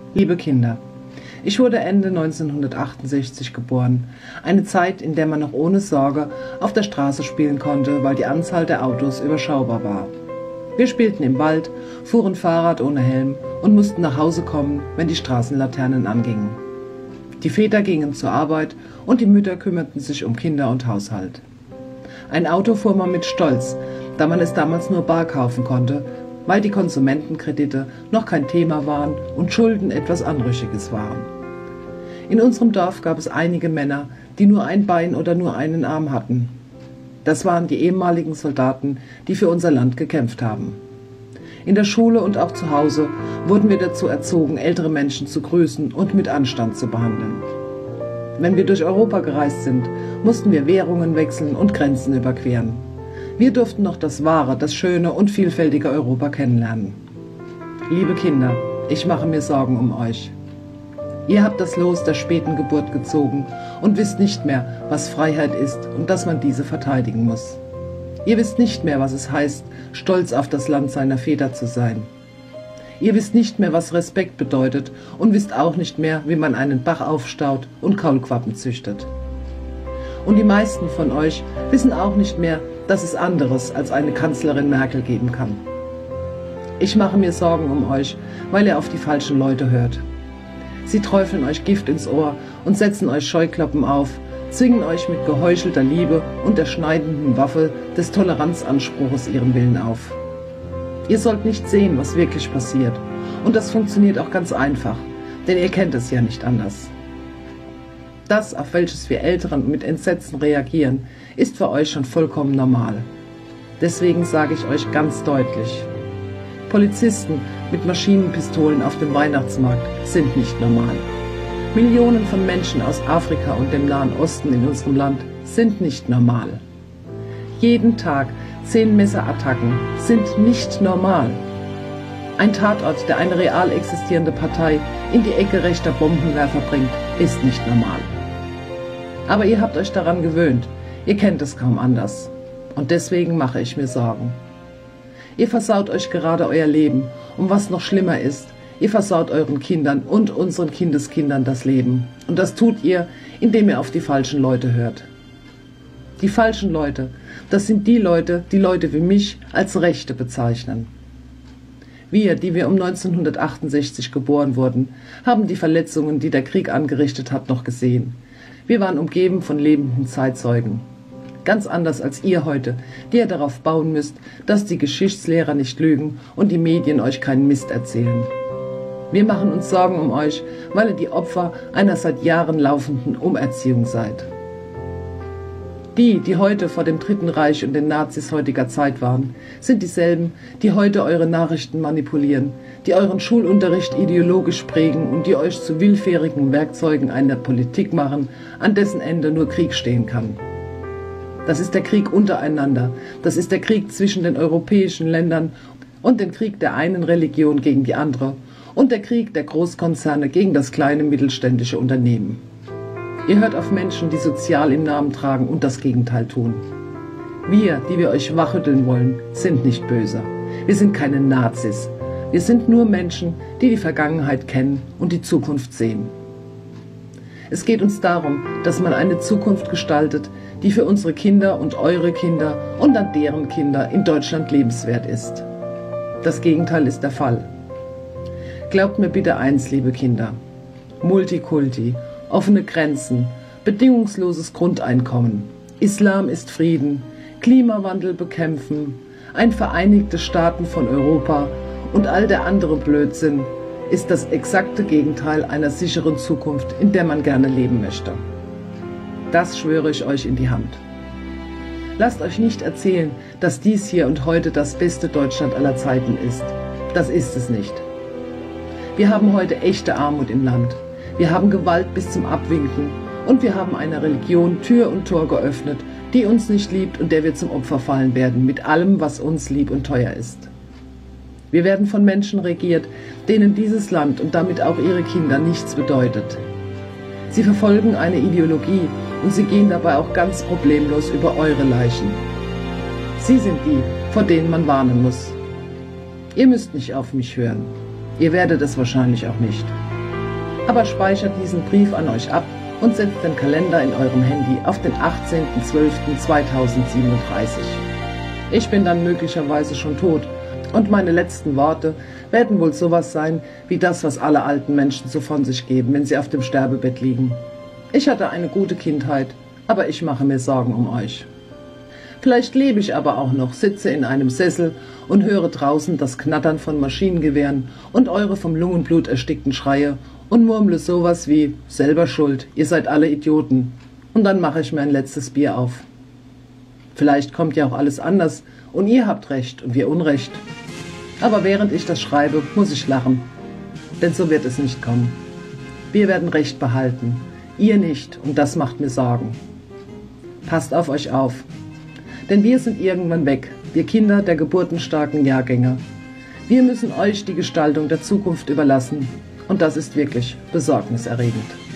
Liebe Kinder, ich wurde Ende 1968 geboren. Eine Zeit, in der man noch ohne Sorge auf der Straße spielen konnte, weil die Anzahl der Autos überschaubar war. Wir spielten im Wald, fuhren Fahrrad ohne Helm und mussten nach Hause kommen, wenn die Straßenlaternen angingen. Die Väter gingen zur Arbeit und die Mütter kümmerten sich um Kinder und Haushalt. Ein Auto fuhr man mit Stolz, da man es damals nur bar kaufen konnte, weil die Konsumentenkredite noch kein Thema waren und Schulden etwas Anrüchiges waren. In unserem Dorf gab es einige Männer, die nur ein Bein oder nur einen Arm hatten. Das waren die ehemaligen Soldaten, die für unser Land gekämpft haben. In der Schule und auch zu Hause wurden wir dazu erzogen, ältere Menschen zu grüßen und mit Anstand zu behandeln. Wenn wir durch Europa gereist sind, mussten wir Währungen wechseln und Grenzen überqueren. Wir durften noch das wahre, das schöne und vielfältige Europa kennenlernen. Liebe Kinder, ich mache mir Sorgen um euch. Ihr habt das Los der späten Geburt gezogen und wisst nicht mehr, was Freiheit ist und dass man diese verteidigen muss. Ihr wisst nicht mehr, was es heißt, stolz auf das Land seiner Väter zu sein. Ihr wisst nicht mehr, was Respekt bedeutet und wisst auch nicht mehr, wie man einen Bach aufstaut und Kaulquappen züchtet. Und die meisten von euch wissen auch nicht mehr, dass es anderes als eine Kanzlerin Merkel geben kann. Ich mache mir Sorgen um euch, weil ihr auf die falschen Leute hört. Sie träufeln euch Gift ins Ohr und setzen euch Scheuklappen auf, zwingen euch mit geheuchelter Liebe und der schneidenden Waffe des Toleranzanspruches ihren Willen auf. Ihr sollt nicht sehen, was wirklich passiert. Und das funktioniert auch ganz einfach, denn ihr kennt es ja nicht anders. Das, auf welches wir Älteren mit Entsetzen reagieren, ist für euch schon vollkommen normal. Deswegen sage ich euch ganz deutlich: Polizisten mit Maschinenpistolen auf dem Weihnachtsmarkt sind nicht normal. Millionen von Menschen aus Afrika und dem Nahen Osten in unserem Land sind nicht normal. Jeden Tag 10 Messerattacken sind nicht normal. Ein Tatort, der eine real existierende Partei in die Ecke rechter Bombenwerfer bringt, ist nicht normal. Aber ihr habt euch daran gewöhnt, ihr kennt es kaum anders. Und deswegen mache ich mir Sorgen. Ihr versaut euch gerade euer Leben und was noch schlimmer ist, ihr versaut euren Kindern und unseren Kindeskindern das Leben. Und das tut ihr, indem ihr auf die falschen Leute hört. Die falschen Leute, das sind die Leute wie mich als Rechte bezeichnen. Wir, die wir um 1968 geboren wurden, haben die Verletzungen, die der Krieg angerichtet hat, noch gesehen. Wir waren umgeben von lebenden Zeitzeugen. Ganz anders als ihr heute, die ihr darauf bauen müsst, dass die Geschichtslehrer nicht lügen und die Medien euch keinen Mist erzählen. Wir machen uns Sorgen um euch, weil ihr die Opfer einer seit Jahren laufenden Umerziehung seid. Die heute vor dem Dritten Reich und den Nazis heutiger Zeit waren, sind dieselben, die heute eure Nachrichten manipulieren, die euren Schulunterricht ideologisch prägen und die euch zu willfährigen Werkzeugen einer Politik machen, an dessen Ende nur Krieg stehen kann. Das ist der Krieg untereinander, das ist der Krieg zwischen den europäischen Ländern und den Krieg der einen Religion gegen die andere und der Krieg der Großkonzerne gegen das kleine mittelständische Unternehmen. Ihr hört auf Menschen, die sozial im Namen tragen und das Gegenteil tun. Wir, die wir euch wachrütteln wollen, sind nicht böse. Wir sind keine Nazis. Wir sind nur Menschen, die die Vergangenheit kennen und die Zukunft sehen. Es geht uns darum, dass man eine Zukunft gestaltet, die für unsere Kinder und eure Kinder und dann deren Kinder in Deutschland lebenswert ist. Das Gegenteil ist der Fall. Glaubt mir bitte eins, liebe Kinder: Multikulti, offene Grenzen, bedingungsloses Grundeinkommen, Islam ist Frieden, Klimawandel bekämpfen, ein Vereinigte Staaten von Europa und all der andere Blödsinn ist das exakte Gegenteil einer sicheren Zukunft, in der man gerne leben möchte. Das schwöre ich euch in die Hand. Lasst euch nicht erzählen, dass dies hier und heute das beste Deutschland aller Zeiten ist. Das ist es nicht. Wir haben heute echte Armut im Land. Wir haben Gewalt bis zum Abwinken und wir haben einer Religion Tür und Tor geöffnet, die uns nicht liebt und der wir zum Opfer fallen werden, mit allem, was uns lieb und teuer ist. Wir werden von Menschen regiert, denen dieses Land und damit auch ihre Kinder nichts bedeutet. Sie verfolgen eine Ideologie und sie gehen dabei auch ganz problemlos über eure Leichen. Sie sind die, vor denen man warnen muss. Ihr müsst nicht auf mich hören. Ihr werdet es wahrscheinlich auch nicht. Aber speichert diesen Brief an euch ab und setzt den Kalender in eurem Handy auf den 18.12.2037. Ich bin dann möglicherweise schon tot und meine letzten Worte werden wohl sowas sein wie das, was alle alten Menschen so von sich geben, wenn sie auf dem Sterbebett liegen. Ich hatte eine gute Kindheit, aber ich mache mir Sorgen um euch. Vielleicht lebe ich aber auch noch, sitze in einem Sessel und höre draußen das Knattern von Maschinengewehren und eure vom Lungenblut erstickten Schreie und murmle sowas wie selber schuld, ihr seid alle Idioten. Und dann mache ich mir ein letztes Bier auf. Vielleicht kommt ja auch alles anders und ihr habt recht und wir Unrecht. Aber während ich das schreibe, muss ich lachen, denn so wird es nicht kommen. Wir werden Recht behalten, ihr nicht, und das macht mir Sorgen. Passt auf euch auf, denn wir sind irgendwann weg, wir Kinder der geburtenstarken Jahrgänge. Wir müssen euch die Gestaltung der Zukunft überlassen und das ist wirklich besorgniserregend.